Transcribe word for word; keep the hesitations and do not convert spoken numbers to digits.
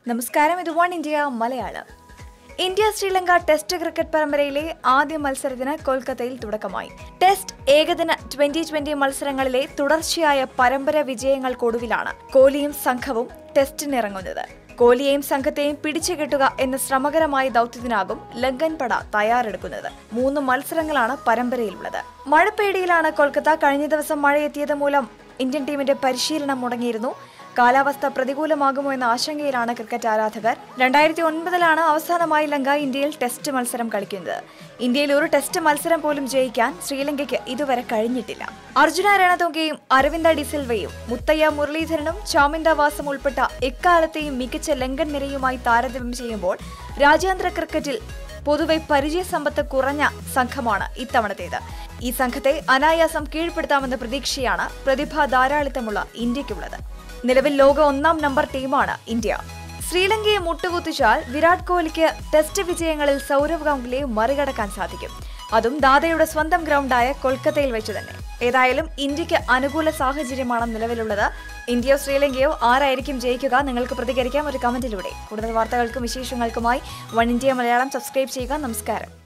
നമസ്കാരം, ഇത് Oneindia Malayalam. India Sri Lanka test cricket പരമ്പരയിലെ ആദ്യ മത്സരത്തിന് കൊൽക്കത്തയിൽ തുടക്കമായി. ടെസ്റ്റ് ഏകദിന ട്വന്റി ട്വന്റി മത്സരങ്ങളിലെ തുടർച്ചയായ പരമ്പര വിജയങ്ങൾക്കൊടുവിലാണ് കോഹ്ലിയും സംഘവും ടെസ്റ്റിനിറങ്ങുന്നത്. കോഹ്ലിയെയും സംഘത്തെയും പിടിച്ചുകെട്ടുക എന്ന ശ്രമകരമായ ദൌത്യത്തിനാകും ലങ്കൻ പട തയ്യാറെടുക്കുന്നത്. മൂന്ന് മത്സരങ്ങളാണ് പരമ്പരയിലുള്ളത്. മഴപ്പേടിയിലാണ് കൊൽക്കത്ത. കഴിഞ്ഞ ദിവസം മഴയെത്തിയത് മൂലം ഇന്ത്യൻ ടീമിന്റെ പരിശീലനം മുടങ്ങിയിരുന്നു. കാലാവസ്ഥ പ്രതികൂലമാകുമോ എന്ന ആശങ്കയിലാണ് ക്രിക്കറ്റ് ആരാധകർ. രണ്ടായിരത്തി ഒൻപതിലാണ് അവസാനമായി ലങ്ക ഇന്ത്യയിൽ ടെസ്റ്റ് മത്സരം കളിക്കുന്നത്. ഇന്ത്യയിൽ ഒരു ടെസ്റ്റ് മത്സരം പോലും ജയിക്കാൻ ശ്രീലങ്കയ്ക്ക് ഇതുവരെ കഴിഞ്ഞിട്ടില്ല. അർജുന രണതുംഗയും അരവിന്ദ ഡിസിൽവയും മുത്തയ്യ മുരളീധരനും ചാമിന്ദ വാസും ഉൾപ്പെട്ട എക്കാലത്തെയും മികച്ച ലങ്കൻ നിരയുമായി താരതമ്യം ചെയ്യുമ്പോൾ രാജ്യാന്തര ക്രിക്കറ്റിൽ പൊതുവെ പരിചയസമ്പത്ത് കുറഞ്ഞ സംഘമാണ് ഇത്തവണത്തേത്. ഈ സംഘത്തെ അനായാസം കീഴ്പ്പെടുത്താമെന്ന പ്രതീക്ഷയാണ് പ്രതിഭാ ധാരാളിത്തമുള്ള ഇന്ത്യക്കുള്ളത്. നിലവിൽ ലോക ഒന്നാം നമ്പർ ടീമാണ് ഇന്ത്യ. ശ്രീലങ്കയെ മുട്ടുകുത്തിച്ചാൽ വിരാട് കോഹ്ലിക്ക് ടെസ്റ്റ് വിജയങ്ങളിൽ സൗരവ് ഗാംഗുലിയെ മറികടക്കാൻ സാധിക്കും. അതും ദാദയുടെ സ്വന്തം ഗ്രൗണ്ടായ കൊൽക്കത്തയിൽ വെച്ച് തന്നെ. ഏതായാലും ഇന്ത്യക്ക് അനുകൂല സാഹചര്യമാണ് നിലവിലുള്ളത്. ഇന്ത്യയോ ശ്രീലങ്കയോ ആരായിരിക്കും ജയിക്കുക? നിങ്ങൾക്ക് പ്രതികരിക്കാം ഒരു കമന്റിലൂടെ. കൂടുതൽ വാർത്തകൾക്കും വിശേഷങ്ങൾക്കുമായി വൺ ഇന്ത്യ മലയാളം സബ്സ്ക്രൈബ് ചെയ്യുക. നമസ്കാരം.